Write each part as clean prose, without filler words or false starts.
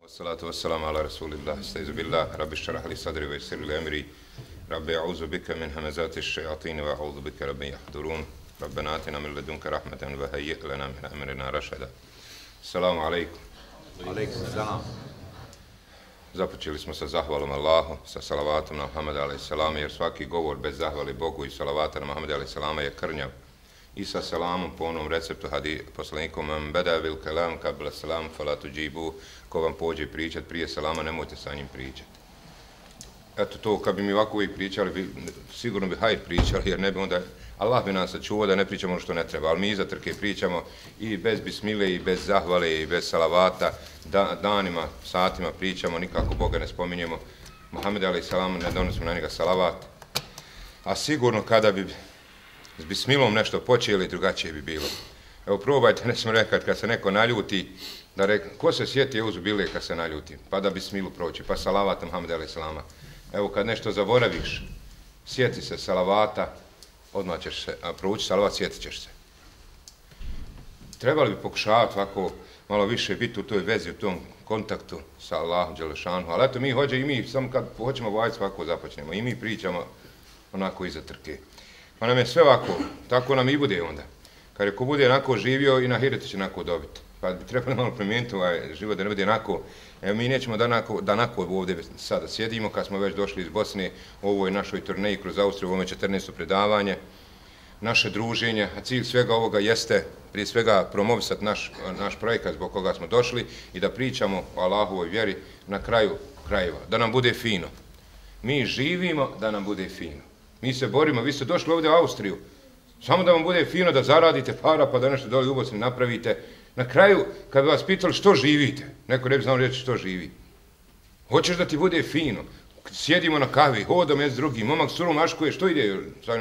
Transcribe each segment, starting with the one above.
Wassalatu wassalamu ala rasulillah, astagfirullah, rabbi shrah li sadri wa yassir li amri, rabbi a'udhu bika min hamazati ash-shayatin wa a'udhu bika rabbi yahdurun, rabbana atina min ladunka rahmatan wa hayyi' lana min amrina rashada. Assalamu alaikum. Alaikum salam. Započeli smo sa zahvalom Allahu, sa salavatom na Muhammeda a.s. jer svaki govor bez zahvali Bogu i salavata na Muhammeda a.s. je krnjav. I sa salamom po onom receptu poslanikom man bada bil kalam qabla salam fala tujibu, ko vam pođe pričat prije salama, nemojte sa njim pričati. Eto to, kad bi mi ovako uvijek pričali, sigurno bi hajr pričali, jer ne bi onda, Allah bi nam sačuvao da ne pričamo ono što ne treba, ali mi iza trke pričamo i bez bismile, i bez zahvale, i bez salavata, danima, satima pričamo, nikako Boga ne spominjemo, Muhammed a.s. ne donosimo na njega salavat, a sigurno kada bi s bismilom nešto počeli, drugačije bi bilo. Evo probajte, ne smo rekati, kad se neko naljuti, da reka, ko se sjeti Euzu bile kad se naljuti, pa da bismilu proći, pa salavata Muhammeda a.s. Evo kad nešto zaboraviš, sjeti se salavata, odmah ćeš se prouči salavat, sjetit ćeš se. Trebali bi pokušavati ovako malo više biti u toj vezi, u tom kontaktu sa Allahom dželešanu, ali eto mi hođe i mi, samo kad hoćemo vajati svako započnemo, i mi pričamo onako iza trke. Pa nam je sve ovako, tako nam i bude onda. Kad je ko bude onako živio i na ahiretu će onako dobiti. Pa bi trebali malo promijeniti ovaj život da ne bude onako. Evo mi nećemo da onako ovdje sada sjedimo, kad smo već došli iz Bosne u ovoj našoj turneji kroz Austriju, ovo je 14. predavanje, naše druženje, a cilj svega ovoga jeste prije svega promovisati naš projekat zbog koga smo došli i da pričamo o Allahovoj vjeri na kraju krajeva, da nam bude fino. Mi živimo da nam bude fino. Mi se borimo, vi ste došli ovdje u Austriju, samo da vam bude fino, da zaradite para, pa da nešto dole u Bosni napravite. Na kraju, kad bi vas pitali što živite, neko ne bi znao reći što živi. Hoćeš da ti bude fino, sjedimo na kavi, hodamo jedan s drugim, momak s turom maškuje, što ide?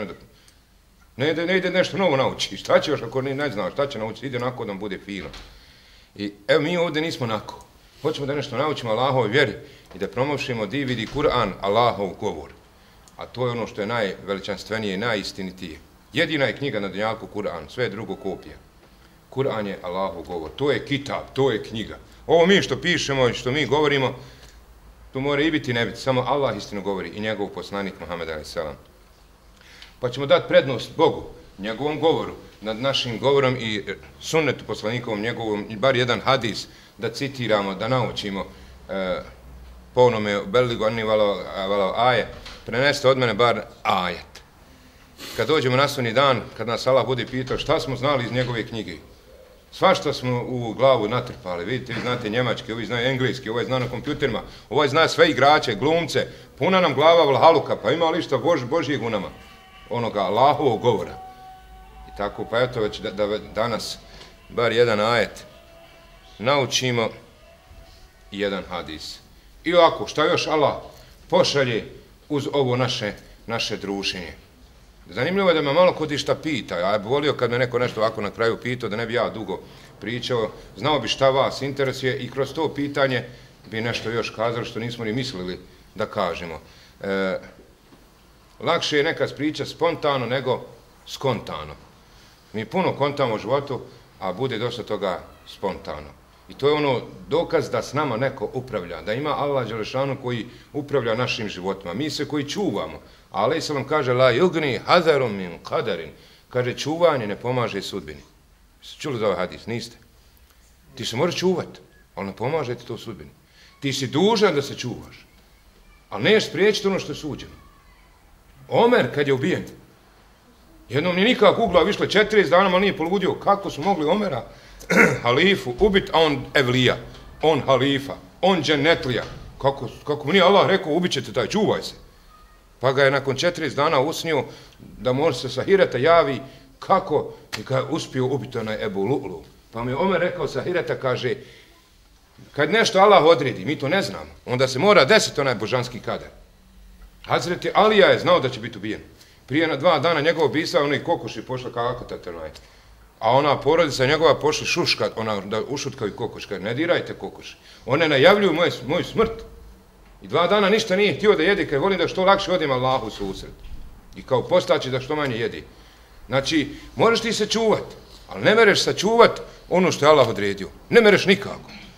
Ne ide nešto novo nauči, šta će još ako ne zna, šta će naučiti, ide onako da vam bude fino. I evo mi ovdje nismo onako, hoćemo da nešto naučimo Allahovoj vjeri i da promošimo DVD Kur'an, Allahov govor. A to je ono što je najveličanstvenije i najistinitije. Jedina je knjiga na dunjalku Kur'an, sve je drugo kopija. Kur'an je Allahov govor, to je kitab, to je knjiga. Ovo mi što pišemo i što mi govorimo, to mora i biti i ne biti, samo Allah istinu govori i njegov poslanik Muhammed a.s. Pa ćemo dati prednost Bogu, njegovom govoru, nad našim govorom i sunnetu poslanikovom njegovom, bar jedan hadis da citiramo, da naučimo po onome beligu ani valao aje, preneste od mene bar ajet. Kad dođemo na sunni dan, kad nas Allah bude pitao šta smo znali iz njegove knjige, svašta smo u glavu natrpali, vidite, vi znate njemački, ovi znaju engleski, ovaj zna na kompjuterima, ovaj zna sve igrače, glumce, puna nam glava vlahaluka, pa ima li šta Božijeg u nama, onoga Allahovog govora. I tako, pa eto već da danas bar jedan ajet naučimo i jedan hadis. I ovako, šta još Allah pošalje uz ovo naše druženje. Zanimljivo je da me malo kod išta pita, ja bih volio kad me neko nešto ovako na kraju pitao, da ne bi ja dugo pričao, znao bi šta vas interesuje i kroz to pitanje bi nešto još kazali što nismo ni mislili da kažemo. Lakše je nekad pričati spontano nego skontano. Mi puno kontamo u životu, a bude dosta toga spontano. I to je ono dokaz da s nama neko upravlja, da ima Allah dželešanu koji upravlja našim životima. Mi se koji čuvamo, a alejhi selam kaže la yugni hadarum min qadarin, kaže čuvanje ne pomaže sudbini. Ste čuli za ovaj hadis? Niste. Ti se moraš čuvati, ali ne pomaže ti to sudbini. Ti si dužan da se čuvaš, ali neš spriječiti ono što je suđeno. Omer kad je ubijen, jednom nije nikako u glavu išlo 40 dana, ali nije poludio. Kako su mogli Omera, halifu, ubiti, a on evlija, on halifa, on dženetlija. Kako mu nije Allah rekao, ubit ćete taj, čuvaj se. Pa ga je nakon 40 dana usnio da može se sa Hireta javi kako i ga je uspio ubiti onaj Ebu Lu'lu. Pa mi je Omer rekao sa Hireta, kaže, kad nešto Allah odredi, mi to ne znamo, onda se mora desiti onaj božanski kadar. Hazreti Alija je znao da će biti ubijen. Prije na 2 dana njegov ubistva, onaj kokoši pošla kako tatenaj. A ona porodica njegova pošli šuškat, ona da ušutkaju kokoš, kaže, ne dirajte kokoši. One najavljuju moju smrt. I 2 dana ništa nije htio da jedi, kaže, volim da što lakše odim Allahu susret. I kao postaći da što manje jedi. Znači, moraš ti se čuvat, ali ne mereš sačuvat ono što je Allah odredio. Ne mereš nikako.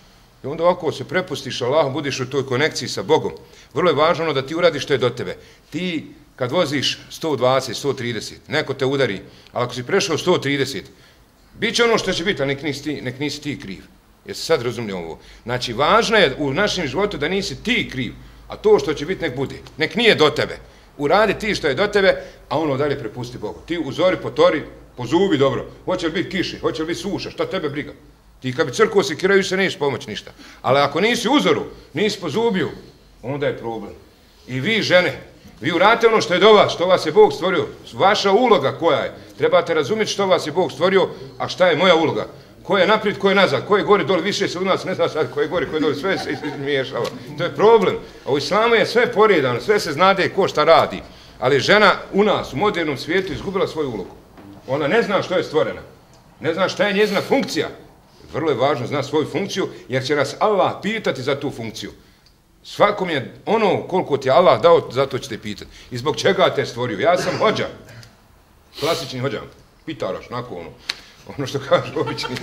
I onda ovako se prepustiš Allahom, budiš u toj konekciji sa Bogom. Vrlo je važno da ti uradiš što je do tebe. Ti kad voziš 120, 130, neko te udari, ali ako si prešao 130, bit će ono što će biti, ali nek nisi ti kriv. Jesi sad razumio ovo? Znači, važno je u našem životu da nisi ti kriv, a to što će biti nek bude. Nek nije do tebe. Uradi ti što je do tebe, a ono dalje prepusti Bogu. Ti uzori, potori, pozubi dobro. Hoće li biti kiše, hoće li biti suša, šta tebe briga? Ti kad bi crkvo sekiraju se neće pomoći ništa. Ali ako nisi uzoru, nisi pozubio, onda je problem. I vi žene, vi uradite ono što je do vas, što vas je Bog stvorio. Vaša uloga koja je. Trebate razumjeti što vas je Bog stvorio, a šta je moja uloga. Ko je naprijed, ko je nazad, ko je gore, dole, više se u nas ne zna sad ko je gore, ko je dole, sve se izmiješava. To je problem. A u islamu je sve poredano, sve se znade ko šta radi. Ali žena u nas, u modernom svijetu, izgubila svoju ulogu. Ona ne zna što je stvorena. Ne zna šta je njezina funkcija. Vrlo je važno zna svoju funkciju, jer će nas Allah pitati za tu funkciju. Svakom je ono koliko ti je Allah dao, zato će te pitati. I zbog čega te stvorio? Ja sam hođa. Klasični hođa. Pitaraš, onako ono što kažu obični.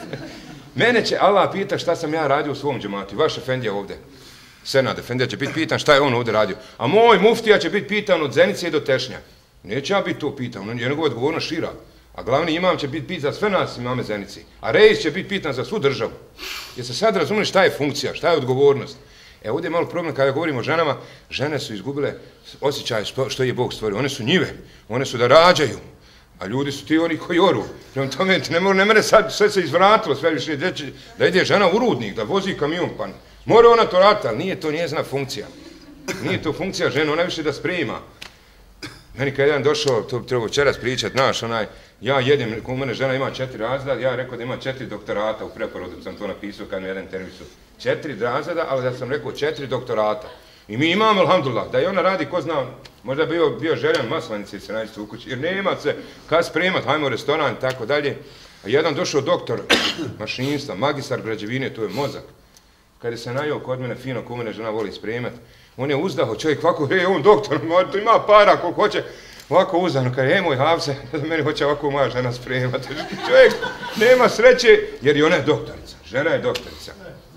Mene će Allah pitati šta sam ja radio u svom džematu. Vaš efendija ovdje. Senad efendija će biti pitan šta je on ovdje radio. A moj muftija će biti pitan od Zenice do Tešnja. Neće ja biti to pitan, njegova odgovornost šira. A glavni imam će biti pitan za sve nas imame Zenici. A rejs će biti pitan za svu državu. Jer se sad razumeli šta je funkcija, šta je odgovornost. Ovdje je malo problem kada govorimo o ženama. Žene su izgubile osjećaj što je Bog stvorio. One su njive, one su da rađaju. A ljudi su ti oni koji oru. Prema tome, ne mene sad sve se izvratilo, sve više da ide žena u rudnik, da vozi kamion, pa mora ona to raditi, ali nije to njezina funkcija. Nije to funkcija žena, ona više da sprema. Meni kad jedan došao, to treba večeras pričat, ja jedem, u mene žena ima 4 razreda, ja rekao da ima 4 doktorata, u preporodu sam to napisao kad mi jedan termisu. 4 razreda, ali da sam rekao 4 doktorata. I mi imamo, alhamdulillah, da i ona radi, ko zna, možda bio željan maslanice se naći u kući, jer nema se kad spremat, hajmo u restoran i tako dalje. A jedan došao doktor mašinstva, magistar građevine, to je mozak. Kada se najao kod mene fino, ko mene žena voli spremat, on je uzdaho, čovjek ovako, on doktor, ima para koliko hoće, ovako uzdano, kaže, moj Havse, meni hoće ovako moja žena spremati. Čovjek nema sreće, jer i ona je doktorica, žena je doktorica.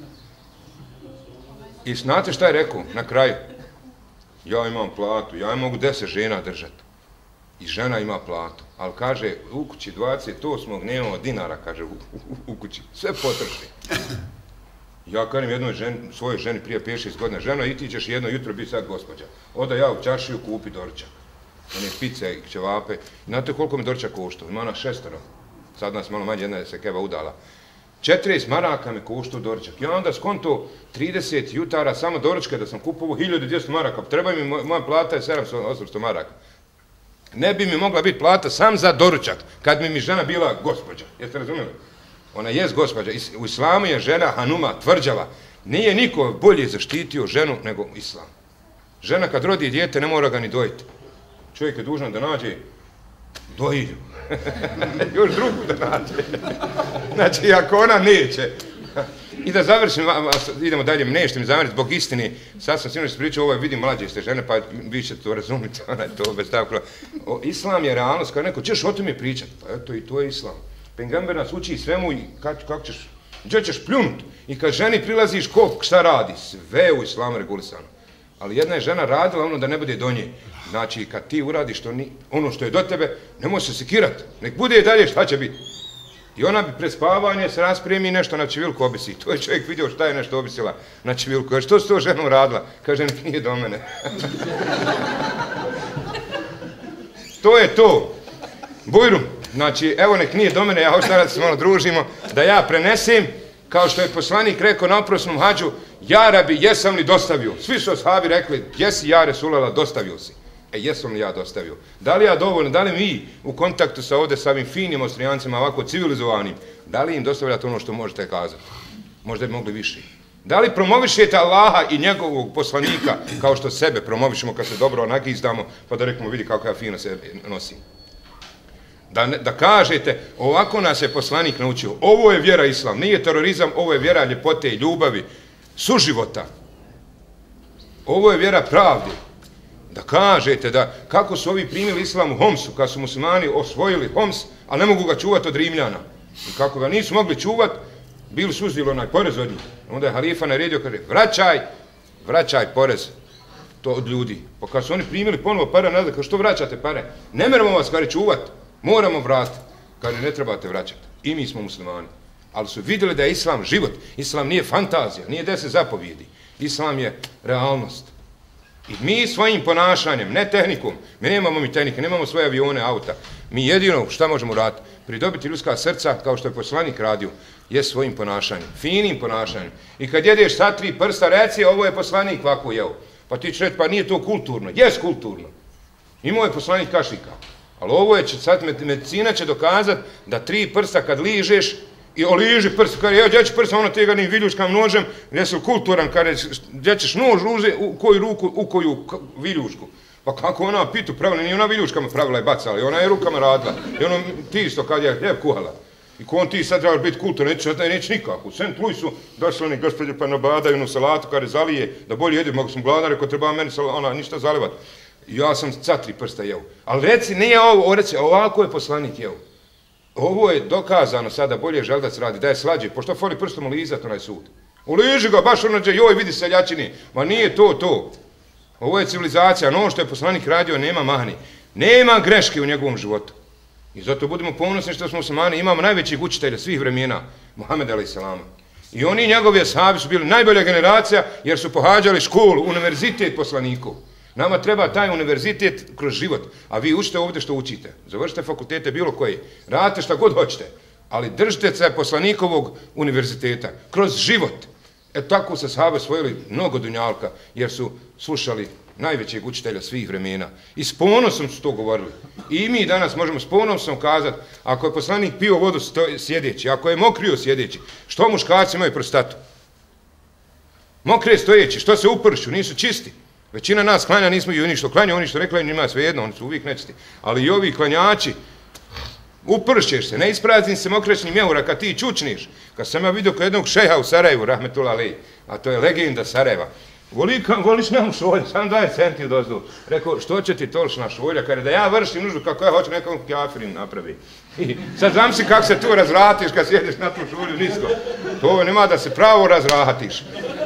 I znate šta je rekao na kraju? Ja imam platu, ja mogu 10 žena držati. I žena ima platu. Ali kaže, u kući 28. nemamo dinara, kaže, u kući. Sve potrši. Ja kažem jednoj svojoj ženi prije 5-6 godina, ženo, i ti ćeš jedno jutro biti sad gospođa. Onda ja u čaršiju kupi doručak. One pice i ćevape. Znate koliko mi doručak koštao? Ima nas 6. Sad nas malo manje, jedna se keva udala. 40 maraka me koštao doručak. Ja onda skonto 30 jutara samo doručka da sam kupovao 1200 maraka. Treba mi, moja plata je 700-800 maraka. Ne bi mi mogla biti plata sam za doručak, kad bi mi žena bila gospođa. Jeste razumjeli? Ona jest gospođa. U islamu je žena hanuma, tvrđava. Nije niko bolje zaštitio ženu nego islam. Žena kad rodi dijete ne mora ga ni dojiti. Čovjek je dužan da nađe dojilju. Još drugu da nađe. Znači, ako ona neće. I da završim, idemo dalje, nećete mi zameriti zbog istine. Sad sam sigurno se pričao, ovo vidim mlađe ste žene, pa vi ćete to razumjeti. To bez stavkla. Islam je realnost, kao neko, ćeš o tome pričati. Pa eto, i to je islam. Pengamber nas uči svemu i kako ćeš, gdje ćeš pljunut. I kad ženi prilaziš, šta radi? Sve u islamu regulisano. Ali jedna je žena radila ono da ne bude do nje. Znači, kad ti uradiš ono što je do tebe, nemoj se sekirati. Nek bude i dalje šta će biti. I ona bi pred spavanje se raspremi nešto na čivilku obisi. To je čovjek vidio šta je nešto obisila na čivilku. Kaže, što si to ženom radila? Kaže, nek nije do mene. To je to. Bujrum. Znači, evo nek nije do mene, ja hoću da se malo družimo, da ja prenesem, kao što je poslanik rekao na oprosnom hađu, ja rabi, jesam li dostavio? Svi su ashabi rekli, jesi ja Resulala, dostavio si. Jesam li ja dostavio? Da li ja dovoljno, da li mi u kontaktu sa ovdje sa ovim finim Austrijancima, ovako civilizovanim, da li im dostavljate ono što možete kazati? Možda bi mogli više. Da li promovišete Allaha i njegovog poslanika, kao što sebe promovišemo kad se dobro nagizdamo, pa da rekamo vidi kako ja fino se nosim. Da kažete, ovako nas je poslanik naučio, ovo je vjera islam, nije terorizam, ovo je vjera ljepote i ljubavi, suživota. Ovo je vjera pravde. Da kažete da kako su ovi primili islam u Homsu, kad su muslimani osvojili Homs, a ne mogu ga čuvati od Rimljana. I kako ga nisu mogli čuvati, bili su uzeli onaj porez od njih. Onda je halifa naredio, kaže, vraćaj porez to od ljudi. Pa kad su oni primili ponovo pare nazad, kaže, što vraćate pare? Ne moramo vas, kaže, čuvati, moramo vratiti. Kaže, ne trebate vraćati. I mi smo muslimani. Ali su vidjeli da je islam život. Islam nije fantazija, nije 10 zapovjedi. Islam je realnost. I mi svojim ponašanjem, ne tehnikom, mi nemamo tehnike, nemamo svoje avione, auta. Mi jedino šta možemo raditi? Pridobiti ljudska srca, kao što je poslanik radio, je svojim ponašanjem, finim ponašanjem. I kad jedeš sa 3 prsta, reci, ovo je poslanik ovako jeo. Pa ti će reći, pa nije to kulturno. Jes kulturno. Imao je poslanik kašika. Ali ovo je, sad medicina će dokazati da 3 prsta kad ližeš, i oliži prst, kada je, gdje će prst, ono teganim viljuškam nožem, gdje su kulturan, kada gdje ćeš nož uze, u koju ruku, u koju viljušku. Pa kako ona pitu pravila, nije ona viljuškama pravila i bacala, i ona je rukama radila. I ono ti isto kad je hljeb kuhala. I ko on ti sad trebaš biti kulturan, neće nikako. U Sent Luisu došli oni gospođe pa nabadaju onu salatu kada zalije, da bolje jedu, mogu sam gladan, rekao treba meni ona ništa zalivati. Ja sam sa 3 prsta jeo. Ali reci, nije ovo, reci, ovako je poslanik jeo. Ovo je dokazano sada, bolje želdac radi, da je slađe, pošto foli prstom ulizati onaj sud. Uliži ga, baš ono gdje, joj, vidi seljačini, ma nije to. Ovo je civilizacija, ono što je poslanik radio, nema mahni. Nema greške u njegovom životu. I zato budemo ponosni što smo muslimani, imamo najvećih učitelja svih vremena, Muhammed a.s. I oni njegovi ashabi su bili najbolja generacija, jer su pohađali školu, univerzitet poslanikov. Nama treba taj univerzitet kroz život, a vi učite ovdje što učite. Završite fakultete bilo koje, radite šta god hoćete, ali držite se poslanikovog univerziteta, kroz život. Tako se sahabe osvojili mnogo dunjalka, jer su slušali najvećeg učitelja svih vremena. I s ponosom su to govorili. I mi danas možemo s ponosom kazati, ako je poslanik pio vodu sjedeći, ako je mokrio sjedeći, što muškarci imaju prostatu? Mokre stojeći, što se upršu, nisu čisti. Većina nas klanja, nismo i oni što klanja, oni što ne klanju, njima svejedno, oni su uvijek nečisti. Ali i ovi klanjači, upršćeš se, ne isprazni se mokraćnim eura kad ti čučniš. Kad sam ja vidio kod jednog šeha u Sarajevu, rahmetullah alej, a to je legenda Sarajeva, voliš nam šolja, sam 20 centi odozdu. Rekao, što će ti tolična šolja, kada da ja vršim nuždu kako ja hoću nekom kjafirin napravi. I sad zamisli kako se tu razvratiš kad sjediš na tu šolju nisko. To nema da se pravo razvratiš.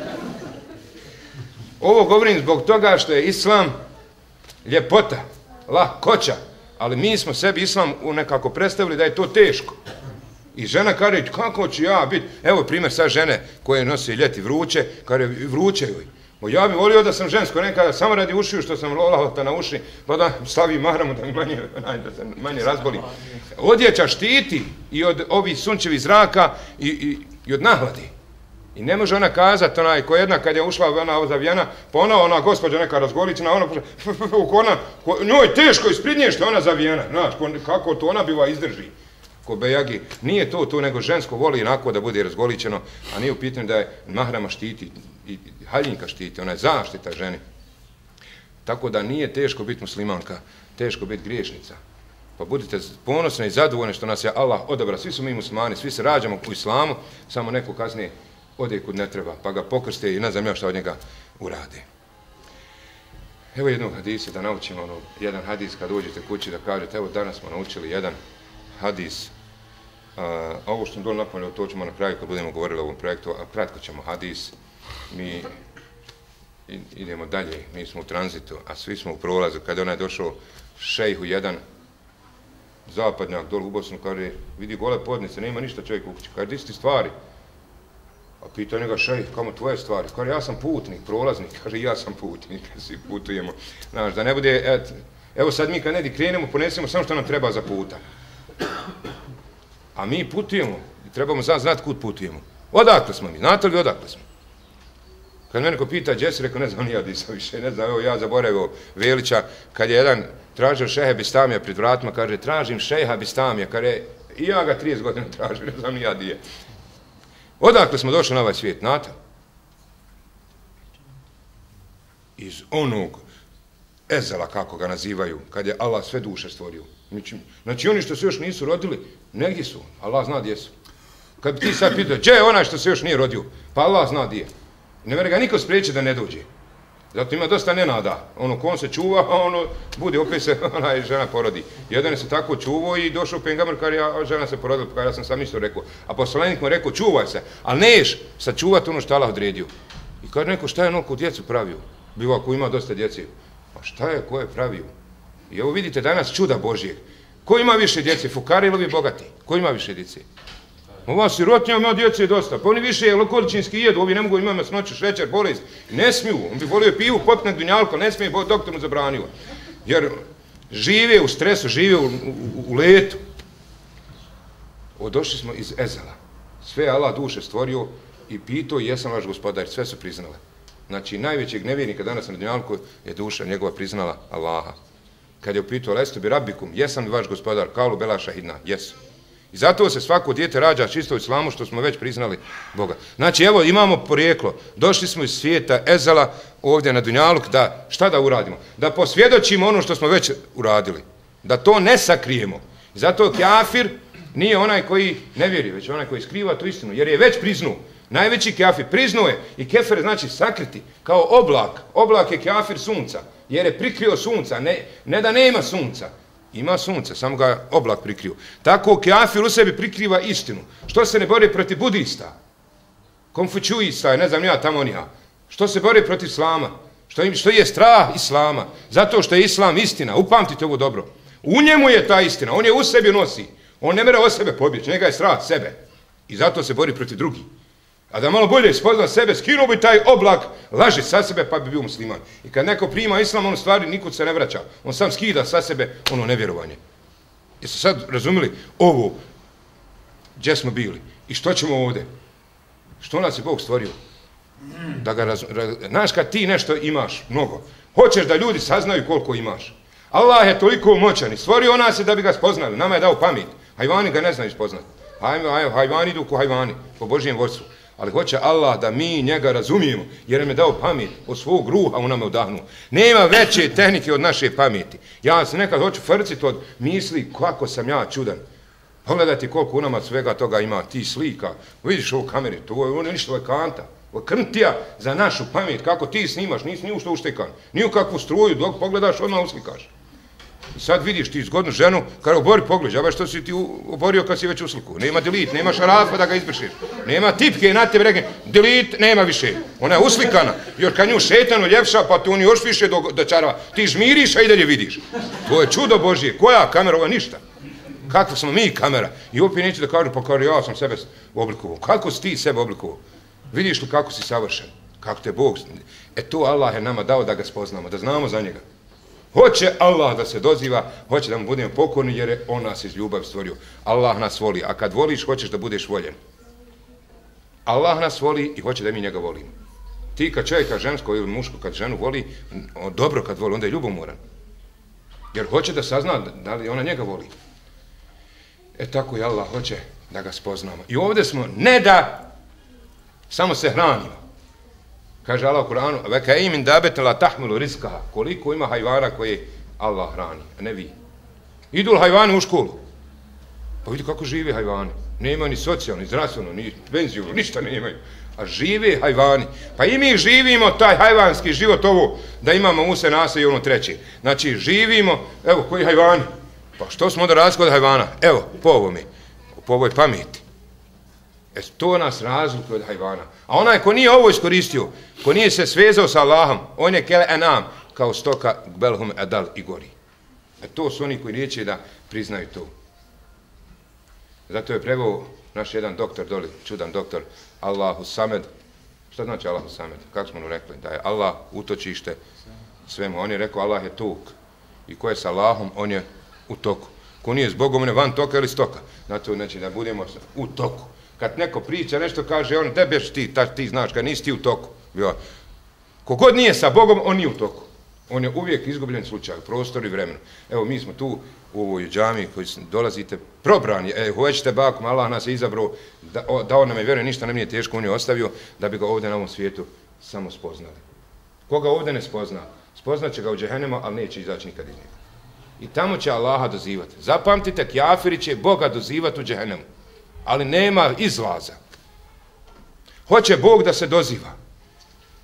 Ovo govorim zbog toga što je islam ljepota, lakoća, ali mi smo sebi islam nekako predstavili da je to teško. I žena kaže, kako ću ja biti, evo primjer sad žene koje nosi ljeti vruće, kaže, vruće joj. Ja bih volio da sam žensko nekada, samo radi ušiju što sam lolahota na uši, pa da stavim mahramu da se manje razboli. Odjeća štiti i od ovih sunčevih zraka i od nahladi. I ne može ona kazati, ko jedna kad je ušla ona ozavijena, pa ona gospođa neka razgolična, ona, njoj teško ispridnje što ona zavijena, znaš, kako to ona biva izdrži. Ko bejagi, nije to nego žensko voli onako da bude razgoličeno, a nije u pitanju da je mahrama štiti i haljinka štiti, ona je zaštita ženi. Tako da nije teško biti muslimanka, teško biti griješnica. Pa budite ponosni i zadovoljni što nas je Allah odabrao, svi su mi muslimani, svi se rađamo u islamu, samo neko kasnije ode kud ne treba, pa ga pokrste i ne znam ja šta od njega urade. Evo jednog hadisa da naučimo, jedan hadis kad uđete kući da kažete, evo danas smo naučili jedan hadis, ovo što sam dole napomenuo, to ćemo na kraju kad budemo govorili o ovom projektu, a kratko ćemo hadis, mi idemo dalje, mi smo u tranzitu, a svi smo u prolazu, kada je onaj došao šejhu jedan, zapadnjak dole u Bosnu, kaže, vidi gole podnice, nema ništa čovjek u kući, kaže, di su ti stvari? A pita njega šejh, kamo tvoje stvari? Kaže, ja sam putnik, prolaznik, kaže, ja sam putnik, svi putujemo, znaš, da ne bude, evo sad mi kad negdje krenemo, ponesemo samo što nam treba za puta. A mi putujemo, trebamo znati kud putujemo. Odakle smo mi, znate li odakle smo? Kad mene ko pita gdje si, rekao, ne znam, nijadi sam više, ne znam, evo ja zaboravio Velića, kad je jedan tražio šeha Bistamija pred vratima, kaže, tražim šeha Bistamija, kaže, i ja ga 30 godina tražim, ne znam, nijadi je. Odakle smo došli na ovaj svijet, znate? Iz onog ezela, kako ga nazivaju, kad je Allah sve duše stvorio. Znači oni što se još nisu rodili, negdje su, Allah zna gdje su. Kad bi ti sad pitao, gdje je onaj što se još nije rodio? Pa Allah zna gdje je. Ne mene ga niko spriječi da ne dođe. Zato ima dosta nenada. Ono, ko on se čuva, a ono, bude, opet se ona žena porodi. Jedan je se tako čuvao i došao pengamer, kada ja, žena se porodila, kada ja sam sam isto rekao. A poslanik mu rekao, čuvaj se, ali neš sačuvati ono što Allah odredio. I kaže neko, šta je ono ko djecu pravio? Bilo ako ima dosta djece. A šta je, ko je pravio? I evo vidite danas čuda Božijeg. Ko ima više djece, fukari ili ovi bogati? Ko ima više djece? Ova sirotnja ima djece dosta, pa oni više količinski jedu, ovi ne mogu imati masnoću, šećer, bolest. Ne smiju, on bi volio pivu popiti na dunjalku, ne smije, doktor mu zabranio. Jer žive u stresu, žive u letu. Došli smo iz Ezela. Sve Allah duše stvorio i pitao jesam vaš gospodar, sve su priznale. Znači najvećeg nevjernika danas na dunjalku je duša njegova priznala Allaha. Kad je upitao lestu bi rabbikum, jesam li vaš gospodar, kalu bela šahidna, jesu. I zato se svako dijete rađa čisto u islamu što smo već priznali Boga. Znači evo imamo porijeklo, došli smo iz svijeta Ezela ovdje na dunjaluk da šta da uradimo? Da posvjedočimo ono što smo već uradili. Da to ne sakrijemo. I zato kafir nije onaj koji ne vjeri, već onaj koji skriva tu istinu, jer je već priznao. Najveći kafir priznao je i kefer znači sakriti kao oblak. Oblak je kafir sunca, jer je prikrio sunca, ne da nema sunca. Ima sunce, samo ga oblak prikrio. Tako kafir u sebi prikriva istinu. Što se ne bori protiv budista, konfučuista, ne znam ja, tamo nija. Što se bori protiv islama? Što je strah islama? Zato što je islam istina. Upamtite ovo dobro. U njemu je ta istina. On je u sebi nosi. On ne mora o sebe pobjeći. Njega je strah sebe. I zato se bori protiv drugih. A da malo bolje spozna sebe, skinuo bi taj oblak, laži sa sebe pa bi bio musliman. I kad neko prima islam, on stvari nikud se ne vraća. On sam skida sa sebe ono nevjerovanje. Jeste sad razumili ovo, gdje smo bili i što ćemo ovdje? Što nas je Bog stvorio? Da ga znaš kad ti nešto imaš, mnogo, hoćeš da ljudi saznaju koliko imaš. Allah je toliko moćan i stvorio nas je da bi ga spoznali. Nama je dao pamet. Hajvani ga ne znaju spoznati. Hajvani idu ko hajvani, po Božijem vodstvu. Ali hoće Allah da mi njega razumijemo, jer nam je dao pamet, od svog ruha u nama udahnuo. Nema veće tehnike od naše pameti. Ja se nekad hoću frciti od misli kako sam ja čudan. Pogledajte koliko u nama svega toga ima, ti slika. Vidiš ovu kameru, to je ništa, ovo je kanta. Ovo je krntija za našu pamet, kako ti snimaš, nisi ni u što uštekan. Ni u kakvu struju, dok pogledaš, odmah uslikaš. I sad vidiš ti zgodnu ženu, kada obori pogled, a što si ti oborio kad si već u sliku. Nema delete, nema šarafa da ga izbrišeš. Nema tipke na tebe rekne, delete, nema više. Ona je uslikana, jer kad nju šetanu ljepša, pa tu on još više dočarava. Ti žmiriš, a i dalje vidiš. To je čudo Božije. Koja kamera, ovo je ništa. Kako smo mi kamera? I opet neću da kažu, pa kao ja sam sebe oblikovao. Kako si ti sebe oblikovao? Vidiš li kako si savršen? Kako te Bog... to Allah je nama dao da ga spoznamo, da znamo za njega. Hoće Allah da se doziva, hoće da mu budemo pokorni jer je on nas iz ljubavi stvorio. Allah nas voli, a kad voliš, hoćeš da budeš voljen. Allah nas voli i hoće da mi njega volimo. Ti kad čovjeka žensko ili muško, kad ženu voli, dobro kad voli, onda je ljubomoran. Jer hoće da sazna da li ona njega voli. Tako i Allah hoće da ga spoznamo. I ovdje smo ne da samo se hranimo. Kaže Allah u Kur'anu, veka imin dabet la tahmilu rizkaha, koliko ima hajvana koje Allah hrani, a ne vi. Idu li hajvani u školu? Pa vidi kako žive hajvani. Nema ni socijalno, ni zdravstveno, ni penziju, ništa nemaju. A žive hajvani. Pa i mi živimo taj hajvanski život ovo, da imamo use, nase i ono treće. Znači živimo, evo koji hajvani. Pa što smo da razlikuje od hajvana? Evo, po ovome, po ovoj pameti. To nas razlikuje od hajvana. A onaj ko nije ovo iskoristio, ko nije se svezao sa Allahom, on je kele enam, kao stoka belhum edal i gori. To su oni koji neće da priznaju to. Zato je preveo naš jedan doktor doli, čudan doktor, Allahu Samed. Šta znači Allahu Samed? Kako smo mu rekli? Da je Allah utočište svemu. On je rekao Allah je tok. I ko je sa Allahom, on je u toku. Ko nije s Bogom, on je van toka ili stoka. Zato znači da budemo u toku. Kad neko priča nešto, kaže on, gdje beš ti znaš, kad nisi ti u toku. Kogod nije sa Bogom, on nije u toku. On je uvijek izgubljen slučaj, prostor i vremenu. Evo, mi smo tu u ovoj džami koji dolazite probrani. Hoćete bakom, Allah nas je izabrao, dao nam je vjeru, ništa nam nije teško, on je ostavio da bi ga ovdje na ovom svijetu samo spoznali. Koga ovdje ne spozna, spoznat će ga u džehennemu, ali neće izaći nikad iz njega. I tamo će Allaha dozivati. Zapamtite, kafiri će Boga dozivati u džehennemu. Ali nema izlaza. Hoće Bog da se doziva.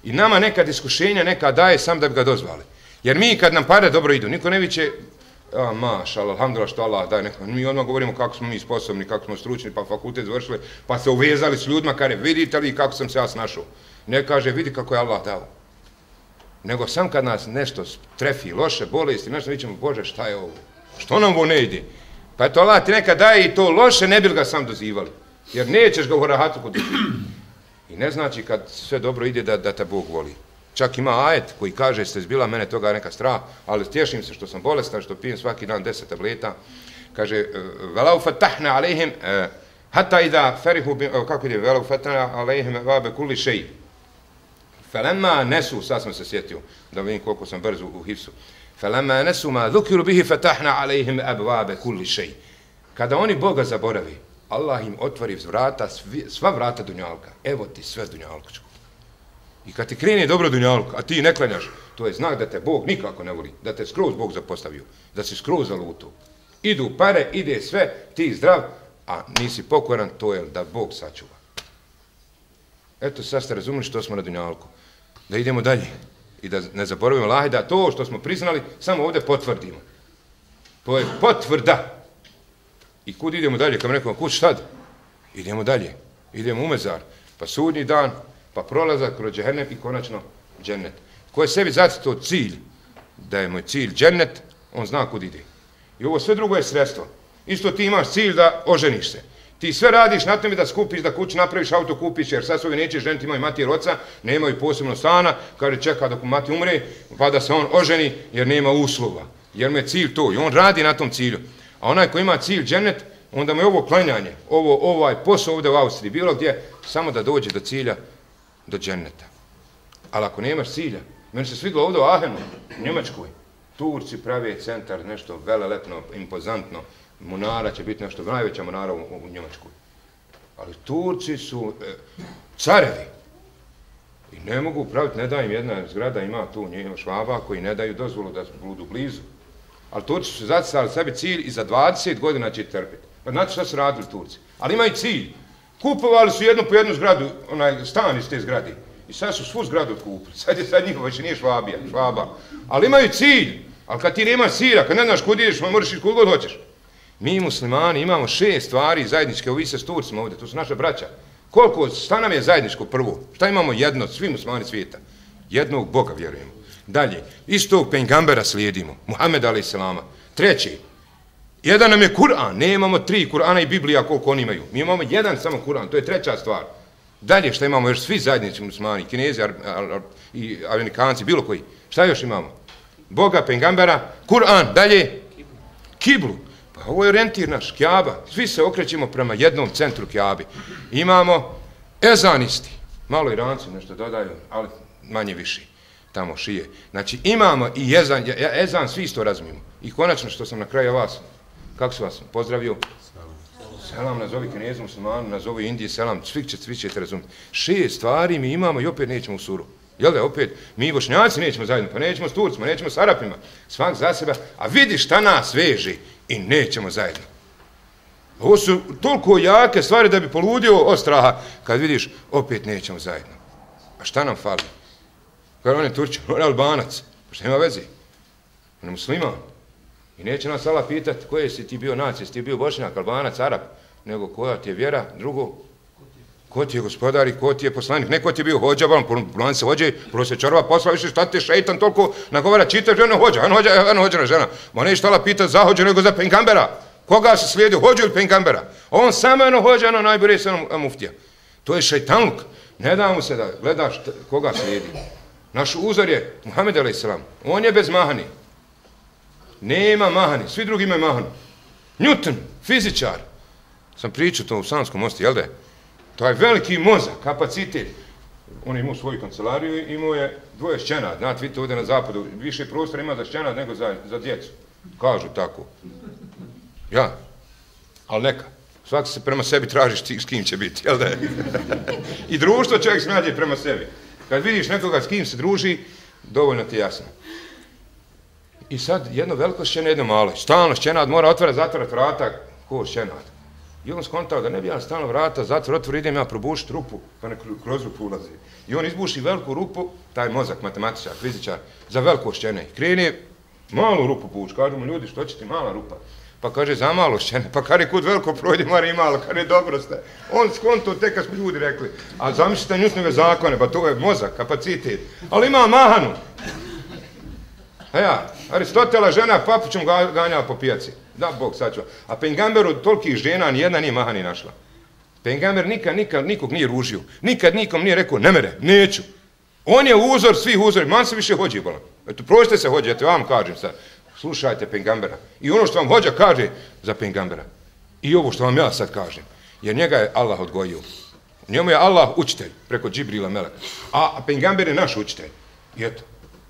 I nama nekad iskušenja neka daje sam da bi ga dozvali. Jer mi kad nam pare dobro idu, niko ne viće, mašallah, alhamdulillah što Allah daje neko. Mi odmah govorimo kako smo mi sposobni, kako smo stručni, pa fakultet završili, pa se uvezali s ljudima, kaže, vidite li kako sam se ja snašao. Ne kaže, vidi kako je Allah dao. Nego sam kad nas nešto trefi, loše, bolesti, nešto vićemo, Bože, šta je ovo? Što nam ovo ne ide? Pa eto, Allah ti nekad daje i to loše, ne bi ga sam dozivali. Jer nećeš ga u rahatluku dozivati. I ne znači kad sve dobro ide da te Bog voli. Čak ima ajet koji kaže, ste zbila mene toga neka strah, ali tješim se što sam bolestan, što pijem svaki dan 10 tableta. Kaže, velau fatahna alejhim, hatta ida ferihu, kako ide, velau fatahna alejhim vabe kulli šeji. Felemma nesu, sad sam se sjetio, da vidim koliko sam brzo u hifsu. Felemma nesu ma dhukiru bihi fatahna alejhim abvabe kulli šeji. Kada oni Boga zaboravi, Allah im otvori vrata, sva vrata dunjalka. Evo ti sve dunjalkočko. I kad ti krene dobro dunjalko, a ti ne klanjaš, to je znak da te Bog nikako ne voli, da te skroz Bog zapostavio, da si skroz zaluto. Idu pare, ide sve, ti zdrav, a nisi pokoran, to je da Bog sačuva. Eto, sad ste razumili što smo na dunjalku. Da idemo dalje i da ne zaboravimo Allah, da to što smo priznali, samo ovdje potvrdimo. To je potvrda. I kud idemo dalje? Kad mi rekao, kud šta? Idemo dalje. Idemo u mezar. Pa sudnji dan, pa prolazak kroz džehennem i konačno džennet. Ko je sebi zacrtao cilj, da je moj cilj džennet, on zna kud ide. I ovo sve drugo je sredstvo. Isto ti imaš cilj da oženiš se. Ti sve radiš na tome da skupiš, da kuću napraviš, auto kupiš, jer sad svoje nećeš ženiti, imaju mati i oca, nemaju posebno stana, kaže čeka dok mati umre, pa da se on oženi jer nema uslova. Jer mu je cilj to i on radi na tom cilju. A onaj ko ima cilj džennet, onda mu je ovo klanjanje, ovaj posao ovdje u Austriji, bilo gdje, samo da dođe do cilja, do dženneta. Ali ako nemaš cilja, meni se svidilo ovdje u Ahenu, u Njemačkoj, Turci prave centar, nešto velelepno, impozantno, munara će biti nešto, najveća munara u Njemačkoj. Ali Turci su carevi i ne mogu praviti, ne da im jedna zgrada, ima tu njima Švaba koji ne daju dozvolu da budu blizu. Ali Turci su zacrtali sebi cilj i za 20 godina će trpiti. Pa znate šta su radili Turci? Ali imaju cilj. Kupovali su jednu po jednu zgradu, onaj stan iz te zgrade. I sad su svu zgradu kupili. Sad njihova više nije Švaba. Ali imaju cilj. Ali kad ti nemaš cilja, kad ne znaš kud ideš, možeš ići kud god hoćeš. Mi muslimani imamo 6 stvari zajedničke, ovi se s Turcima ovdje, to su naša braća. Koliko, šta nam je zajedničko prvo? Šta imamo jedno, svi muslimani svijeta? Jednog Boga vjerujemo. Dalje, istog pejgambera slijedimo, Muhameda a.s. Treći, jedan nam je Kur'an, nemamo 3 Kur'ana i Biblija koliko oni imaju. Mi imamo jedan samo Kur'an, to je treća stvar. Dalje, šta imamo još svi zajednički muslimani, Kinezi i Amerikanci, bilo koji. Šta još imamo? Boga, pejgambera, Kur'an, dalje, kiblu. Pa ovo je orijentir naš, Kjaba. Svi se okrećemo prema jednom centru Kjabi. Imamo ezanisti. Malo Iranci nešto dodaju, ali manje više. Tamo šije. Znači imamo i ezan, svi isto razumijemo. I konačno što sam na kraju vas, kako su vas pozdravio? Selam, nazovi Kinezu, muslimanu, nazovi Indiji, selam, svi ćete razumjeti. 6 stvari mi imamo i opet nećemo u suru. Jel da, opet, mi Bošnjaci nećemo zajedno, pa nećemo s Turcima, nećemo s Arapima, svak za sebe, a vidi šta nas veže i nećemo zajedno. Ovo su toliko jake stvari da bi poludio od straha, kad vidiš, opet nećemo zajedno. A šta nam fali? Kada on je Turčin, on je Albanac, pa šta ima veze? On je musliman. I neće nas Allah pitati koje si ti bio nacije, si ti bio Bošnjak, Albanac, Arap, nego koja ti je vjera, drugo, ko ti je gospodar i ko ti je poslanik, neko ti je bio hođa, plan se hođe, prvo se čorva posla, više šta ti je šeitan toliko nagovara, čitaš žena hođa, hođa žena. Ma neće Allah pitati za hođu nego za pejgambera. Koga se slijedio, hođu ili pejgambera? On samo hođa, najbolje se muftija. To je šeitanluk. Ne da mu se da gledaš koga slijedi. Naš uzor je Muhammed a.s. On je bez mahani. Nema mahani, svi drugi imaju mahanu. Newton, fizičar. Sam pričao to u Sanskom mostu, jel da je? To je veliki mozak, kapacitet. On je imao svoju kancelariju i imao je 2 šćenad. Znate, vidite ovdje na zapadu, više prostora ima za šćenad nego za djecu. Kažu tako. Ja, ali neka. Svaki se prema sebi tražiš s kim će biti, jel da je? I društvo čovjek se nađe prema sebi. Kad vidiš nekoga s kim se druži, dovoljno ti jasno. I sad jedno veliko šćenad, jedno malo. Stalno šćenad mora otvarati, zatvarati vrata, ko šćenad. I on skontao da ne bi ja stalno vrata, zatvor, otvor, idem ja probušiti rupu, pa ne kroz rupu ulazi. I on izbuši veliku rupu, taj mozak, matematičar, fizičar, za veliko šćene. Krene malu rupu puš, kažu mu ljudi, što će ti mala rupa? Pa kaže, za malo šćene, pa kada je kud veliko projde, mora i malo, kada je dobro ste. On skonto tek kad smo ljudi rekli, a zamislite Newtonove zakone, pa to je mozak, kapacitet, ali ima mahanu. A ja, Aristotela žena papućom ganjala po pijaci. Da, Bog sačuva. A Pengamberu tolikih žena nijedna nije mahani našla. Pengamber nikad nikog nije ružio. Nikad nikom nije rekao, ne mere, neću. On je uzor svih uzori. Man se više hođe, bolan. Eto, prođite se hođe, eto, vam kažem sad. Slušajte Pengambera. I ono što vam hođa kaže za Pengambera. I ovo što vam ja sad kažem. Jer njega je Allah odgojio. Njemu je Allah učitelj preko Džibrila Meleka. A Pengamber je naš učitelj. I eto.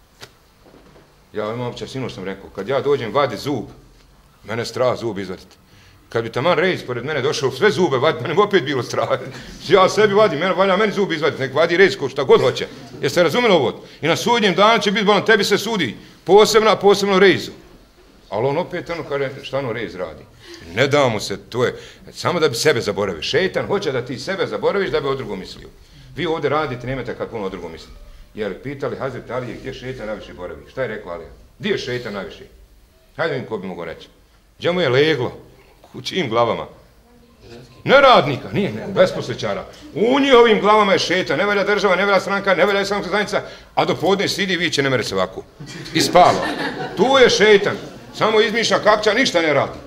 Ja imam opće sinoć sam rekao, kad ja dođem vadi zub, mene strah zub izvaditi. Kad bi taman Rejs pored mene došao sve zube vaditi, mene bi opet bilo strah. Ja sebi vadim, valja meni zub izvaditi, nek vadi Rejs ko šta god hoće. Jeste razumjeli ovo? I na sudnjem danu će biti bolan, tebi se sudi, posebno Rejsu. Ali on opet ono kaže, šta ono Rejs radi? Ne da mu se, to je, samo da bi sebe zaboravio. Šeitan hoće da ti sebe zaboraviš da bi o drugom mislio. Vi ovdje radite, nemate kad puno o drugom misliti. Jer pitali Hazret Alije gdje šeitan najviše boravi. Šta je rekao Alija? Gdje je šeitan najviše? Hajde im ko bi mogo reći. Gdje mu je leglo? U čijim glavama? Neradnika, nije, besposličara. U njihovim glavama je šeitan. Ne velja država, ne velja stranka, ne velja islamska zajednica, a do podne sidi i viće ne mere se ovako. I spava. Tu je šeitan. Samo izmišlja kakća, ništa ne radi.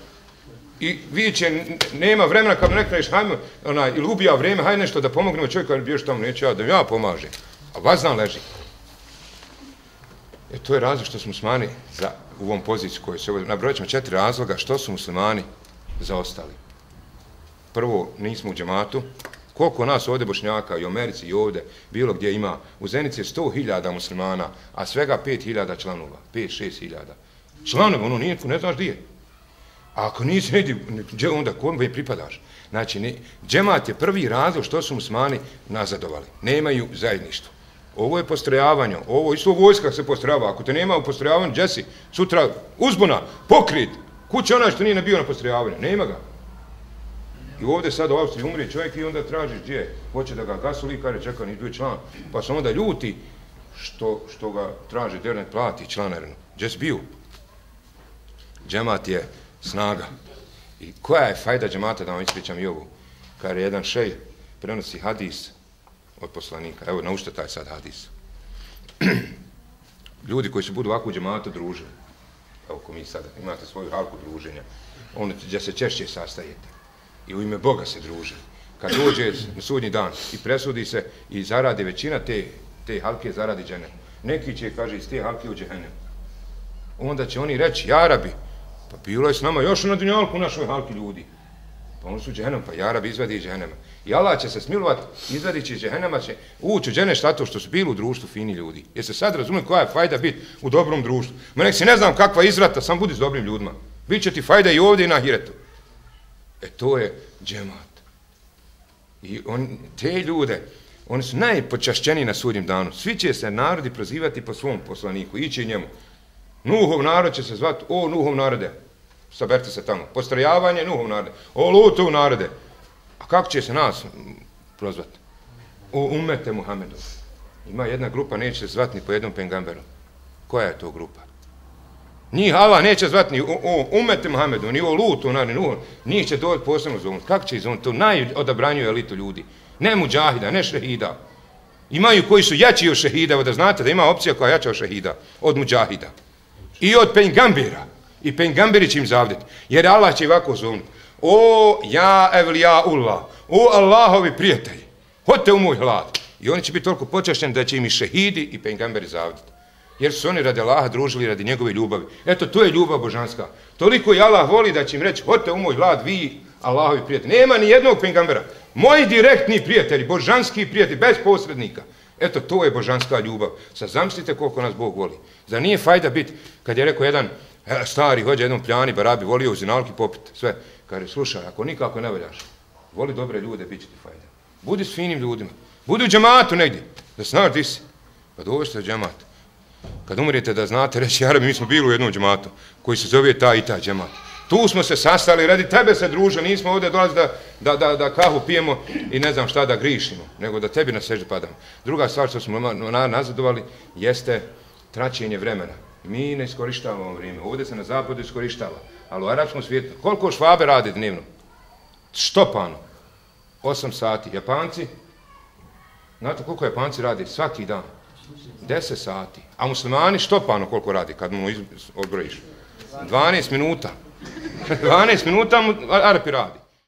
I viće, nema vremena kad mu nekneš, hajmo, ili ubija vrijeme, hajde nešto da pomognemo čovjeku, ali biješ tamo, neću ja, da mi ja pomažem. A vazdan leži. To je razlog što su muslimani u ovom poziciju koju se ovdje... Nabrojat ćemo 4 razloga što su muslimani zaostali. Prvo, nismo u džematu. Koliko nas ovdje Bošnjaka i u Americi i ovdje, bilo gdje ima, u Zenici je 100.000 muslimana, a svega 5.000 članova, 5-6.000. Članova, ono nije, ne znaš gdje je. A ako nisi negdje, gdje onda, kome pripadaš? Znači, džemat je prvi razlog što su muslimani nazadovali. Nemaju zajedništvo. Ovo je postrojavanje, ovo isto vojska se postrojava. Ako te nema u postrojavanju, gdje si? Sutra uzbuna, pokrit. Kuće onaj što nije bio na postrojavanju. Nema ga. I ovdje sad u Austriji umrije čovjek i onda tražiš gdje. Hoće da ga gasuli, kaže čeka, ni bio član. Pa se onda ljuti što ga traži da ne plati članarinu. Gdje si bio? Džemat je snaga. I koja je fajda džemata, da vam ispričam i ovu? Kada je jedan šej prenosi hadis od poslanika. Evo, naučite taj sad hadis. Ljudi koji se budu ovako u džematu družili, evo ko mi sada, imate svoju halku druženja, ono gdje se češće sastajete i u ime Boga se druže. Kad dođe na sudnji dan i presudi se i zaradi većina te halke, zaradi džene. Neki će, kaže, iz te halke u džehennem. Onda će oni reći, ja Rabi, pa bilo je s nama još na dunjalku u našoj halki ljudi. Pa oni su u džehennem, pa ja Rabi izvadi iz džehennema. I Allah će se smilovat, izvadit će iz džehennema, će ući u džene zato što su bili u društvu fini ljudi. Jer se sad razumije koja je fajda biti u dobrom društvu. Ma nek si ne znam kakva izvrata, sam budi s dobrim ljudima. Biće ti fajda i ovdje i na ahiretu. To je džemat. I te ljude, oni su najpočašćeniji na sudnjem danu. Svi će se narodi prozivati po svom poslaniku, ići njemu. Nuhov narod će se zvati, o Nuhov narode, saberte se tamo. Postrojavanje Nuhov narode, o Lutov narode. A kako će se nas prozvati? O umete Muhammedu. Ima jedna grupa, neće se zvati ni po jednom pengamberu. Koja je to grupa? Njih Allah neće zvati ni o umete Muhammedu, ni o Lutu, ni Nuhov. Njih će doći posebno zovnuti. Kako će izvoniti? To najodabranjuje elitu ljudi. Ne muđahida, ne šehida. Imaju koji su jači od šehida, da znate da ima opcija koja je jača od šehida, od muđahida. I od pengambera. I pengamberi će im zavdeti. Jer Allah će ovako zovnuti. O ja evlijaullah, o Allahovi prijatelji, hodite u moj hlad. I oni će biti toliko počašćeni da će im i šehidi i pengamberi zavdeti. Jer su oni radi Allaha družili radi njegove ljubavi. Eto, to je ljubav božanska. Toliko je Allah voli da će im reći, hodite u moj hlad, vi Allahovi prijatelji. Nema ni jednog pengambera. Moji direktni prijatelji, božanski prijatelji, bez posrednika. Eto, to je božanska ljubav. Sad zamislite koliko nas Bog voli. Zar nije fajda biti, kad je rekao jedan stari hođa, jednom pljani barabi, volio u zinalki popit, sve. Kaže, slušaj, ako nikako ne veljaš, voli dobre ljude, bit će ti fajda. Budi s finim ljudima. Budi u džematu negdje, da znaš di si. Pa dođete u džemat. Kad umrijete da znate reći, Arabi, mi smo bili u jednom džematu, koji se zove ta i ta džemat. Tu smo se sastali, radi tebe se druže, nismo ovdje dolazili da kahu pijemo i ne znam šta da grišimo, nego da tebi na sežde padamo. Druga stvar što smo nazadovali jeste traćenje vremena. Mi ne iskorištavamo vrijeme, ovdje se na zapadu iskorištava, ali u arapskom svijetu, koliko Švabe radi dnevno? Štopano, 8 sati. Japanci, znate koliko Japanci radi svaki dan? 10 sati. A muslimani štopano koliko radi kad mu odbrojiš? 12 minuta. 12 minuta mu Arapi radi.